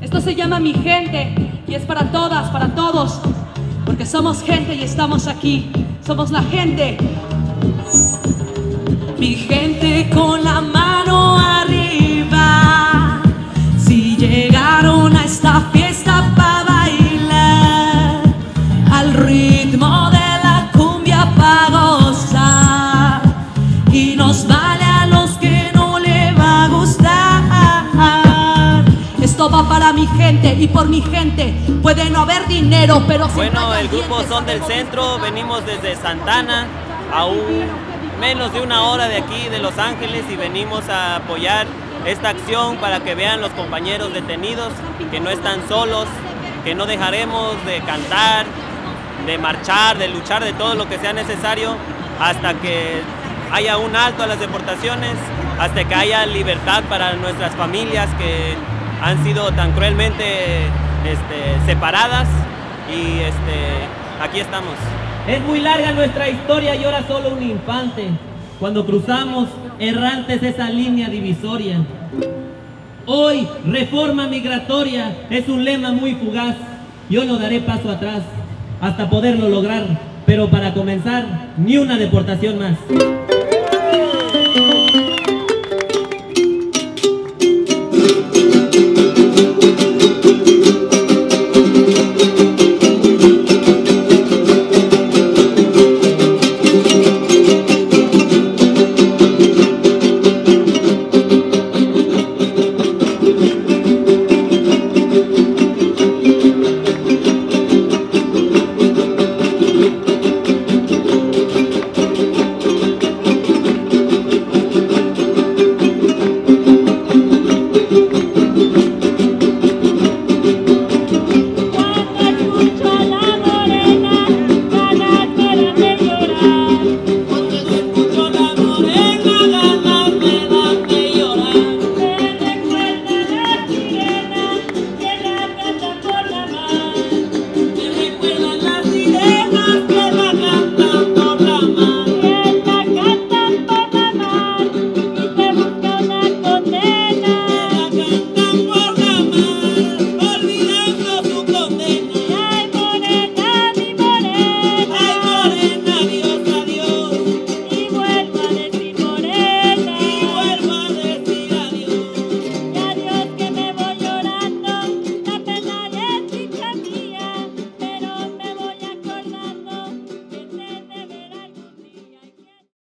Esto se llama Mi Gente y es para todas, para todos, porque somos gente y estamos aquí. Somos la gente. Mi gente con la mano arriba, si llegaron a esta fiesta para bailar al ritmo de la cumbia para gozar, y nos vale a los que no le va a gustar. Esto va para mi gente y por mi gente. Puede no haber dinero, pero bueno, el grupo Son del Centro, venimos desde Santana, a menos de una hora de aquí de Los Ángeles, y venimos a apoyar esta acción para que vean los compañeros detenidos que no están solos, que no dejaremos de cantar, de marchar, de luchar, de todo lo que sea necesario hasta que haya un alto a las deportaciones, hasta que haya libertad para nuestras familias que han sido tan cruelmente separadas, y aquí estamos. Es muy larga nuestra historia y ahora solo un infante, cuando cruzamos errantes esa línea divisoria. Hoy, reforma migratoria es un lema muy fugaz. Yo no daré paso atrás hasta poderlo lograr, pero para comenzar, ni una deportación más.